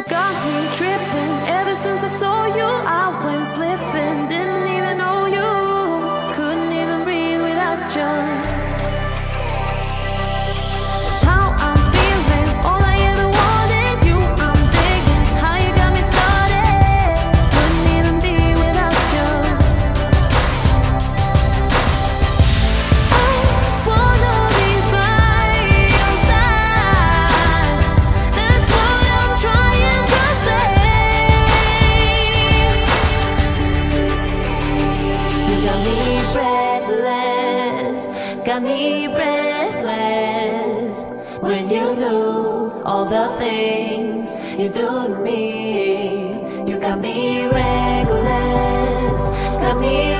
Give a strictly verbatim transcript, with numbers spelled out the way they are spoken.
got me tripping. Ever since I saw you, I went slipping. Didn't even know you, couldn't even breathe without you. It's how I'm feeling, all I ever wanted. You, I'm digging, it's how you got me started. Couldn't even be without you. I wanna be by your side. That's what I'm trying to say. You got me breathless, got me breathless. When you do all the things you do to me, you got me reckless, got me